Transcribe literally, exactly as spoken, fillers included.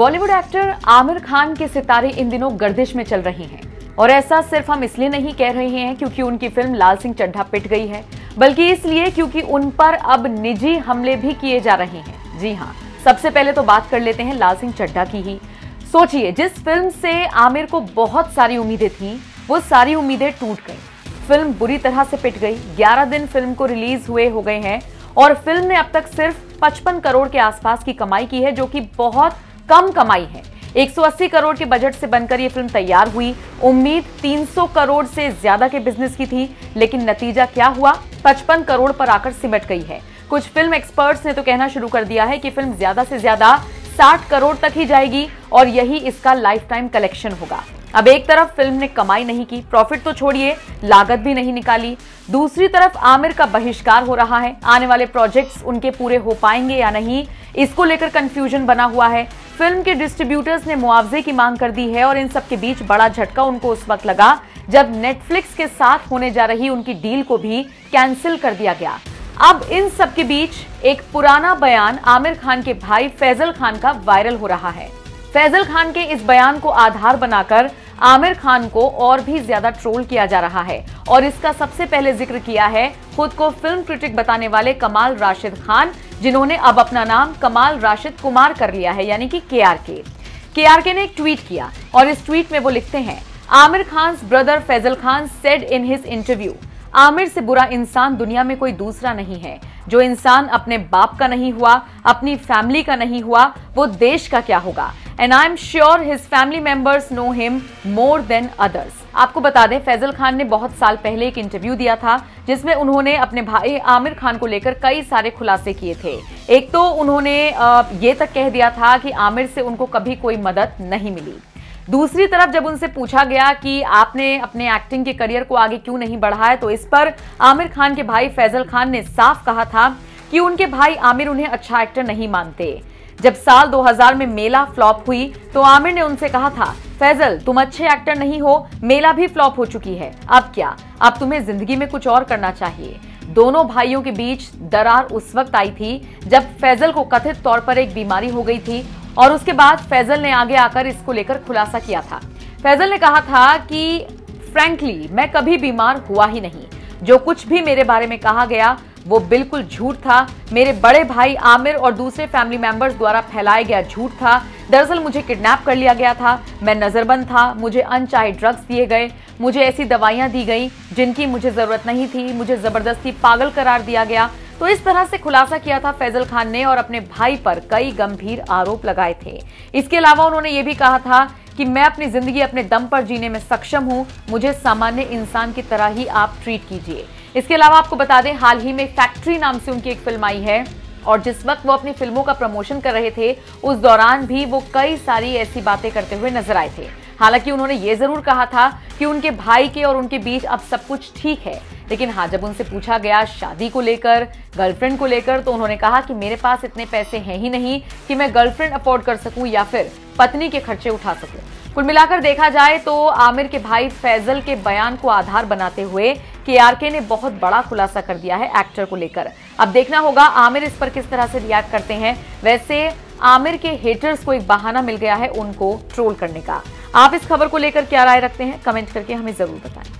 Bollywood actor Aamir Khan के सितारे इन दिनों गर्दिश में चल रही हैं और ऐसा सिर्फ हम इसलिए नहीं कह रहे हैं क्योंकि उनकी फिल्म लाल सिंह चड्ढा पिट गई है, बल्कि इसलिए क्योंकि उन पर अब निजी हमले भी किए जा रहे हैं। जी हां, सबसे पहले तो बात कर लेते हैं लाल सिंह चड्ढा की ही। सोचिए, जिस फिल्म से आमिर को बहुत सारी उम्मीदें थी, वो सारी उम्मीदें टूट गई। फिल्म बुरी तरह से पिट गई। ग्यारह दिन फिल्म को रिलीज हुए हो गए हैं और फिल्म ने अब तक सिर्फ पचपन करोड़ के आसपास की कमाई की है, जो कि बहुत कम कमाई है। एक सौ अस्सी करोड़ के बजट से बनकर ये फिल्म तैयार हुई। उम्मीद तीन सौ करोड़ से ज्यादा के बिजनेस की थी, लेकिन नतीजा क्या हुआ? पचपन करोड़ पर आकर सिमट गई है। कुछ फिल्म एक्सपर्ट्स ने तो कहना शुरू कर दिया है कि फिल्म ज्यादा से ज्यादा साठ करोड़ तक ही जाएगी और यही इसका लाइफ टाइम कलेक्शन होगा। अब एक तरफ फिल्म ने कमाई नहीं की, प्रॉफिट तो छोड़िए, लागत भी नहीं निकाली। दूसरी तरफ आमिर का बहिष्कार हो रहा है। आने वाले प्रोजेक्ट्स उनके पूरे हो पाएंगे या नहीं, इसको लेकर कंफ्यूजन बना हुआ है। फिल्म के डिस्ट्रीब्यूटर्स ने मुआवजे की मांग कर दी है और इन सब के बीच बड़ा झटका उनको उस वक्त लगा जब नेटफ्लिक्स के साथ होने जा रही उनकी डील को भी कैंसिल कर दिया गया। अब इन सब के बीच एक पुराना बयान आमिर खान के भाई फैजल खान का वायरल हो रहा है। फैजल खान के इस बयान को आधार बनाकर आमिर खान को और भी ज्यादा ट्रोल किया जा रहा है और इसका सबसे पहले जिक्र किया है खुद को फिल्म क्रिटिक बताने वाले कमाल राशिद खान, जिन्होंने अब अपना नाम कमाल राशिद कुमार कर लिया है, यानी कि के आर के। के आर के ने एक ट्वीट किया और इस ट्वीट में वो लिखते हैं, Aamir Khan's brother Faisal Khan said in his interview, Aamir से बुरा इंसान दुनिया में कोई दूसरा नहीं है। जो इंसान अपने बाप का नहीं हुआ, अपनी फैमिली का नहीं हुआ, वो देश का क्या होगा? And I am sure his family members know him more than others. आपको बता दें, फैजल खान ने बहुत साल पहले एक इंटरव्यू दिया था जिसमें उन्होंने अपने भाई आमिर खान को लेकर कई सारे खुलासे किए थे। एक तो उन्होंने ये तक कह दिया था कि आमिर से उनको कभी कोई मदद नहीं मिली। दूसरी तरफ जब उनसे पूछा गया कि आपने अपने एक्टिंग के करियर को आगे क्यों नहीं बढ़ाया, तो इस पर आमिर खान के भाई फैजल खान ने साफ कहा था कि उनके भाई आमिर उन्हें अच्छा एक्टर नहीं मानते। जब साल दो हज़ार में मेला फ्लॉप हुई तो आमिर ने उनसे कहा था, फैजल तुम अच्छे एक्टर नहीं हो, मेला भी फ्लॉप हो चुकी है, अब क्या? अब तुम्हें जिंदगी में कुछ और करना चाहिए। दोनों भाइयों के बीच दरार उस वक्त आई थी जब फैजल को कथित तौर पर एक बीमारी हो गई थी और उसके बाद फैजल ने आगे आकर इसको लेकर खुलासा किया था। फैजल ने कहा था कि फ्रैंकली मैं कभी बीमार हुआ ही नहीं, जो कुछ भी मेरे बारे में कहा गया वो बिल्कुल झूठ था। मेरे बड़े भाई आमिर और दूसरे फैमिली मेंबर्स द्वारा फैलाया गया झूठ था। दरअसल मुझे किडनैप कर लिया गया था, मैं नजरबंद था, मुझे अनचाहे ड्रग्स दिए गए, मुझे ऐसी दवाइयां दी गई जिनकी मुझे जरूरत नहीं थी, मुझे जबरदस्ती पागल करार दिया गया। तो इस तरह से खुलासा किया था फैजल खान ने और अपने भाई पर कई गंभीर आरोप लगाए थे। इसके अलावा उन्होंने ये भी कहा था कि मैं अपनी जिंदगी अपने दम पर जीने में सक्षम हूं, मुझे सामान्य इंसान की तरह ही आप ट्रीट कीजिए। इसके अलावा आपको बता दें, हाल ही में फैक्ट्री नाम से उनकी एक फिल्म आई है और जिस वक्त वो अपनी फिल्मों का प्रमोशन कर रहे थे उस दौरान भी वो कई सारी ऐसी बातें करते हुए नजर आए थे। हालांकि उन्होंने ये जरूर कहा था कि उनके भाई के और उनके बीच अब सब कुछ ठीक है, लेकिन हाँ, जब उनसे पूछा गया शादी को लेकर, गर्लफ्रेंड को लेकर, तो उन्होंने कहा कि मेरे पास इतने पैसे हैं ही नहीं कि मैं गर्लफ्रेंड अफोर्ड कर सकूं या फिर पत्नी के खर्चे उठा सकूं। कुल मिलाकर देखा जाए तो आमिर के भाई फैजल के बयान को आधार बनाते हुए के आर के ने बहुत बड़ा खुलासा कर दिया है एक्टर को लेकर। अब देखना होगा आमिर इस पर किस तरह से रिएक्ट करते हैं। वैसे आमिर के हेटर्स को एक बहाना मिल गया है उनको ट्रोल करने का। आप इस खबर को लेकर क्या राय रखते हैं? कमेंट करके हमें जरूर बताएं।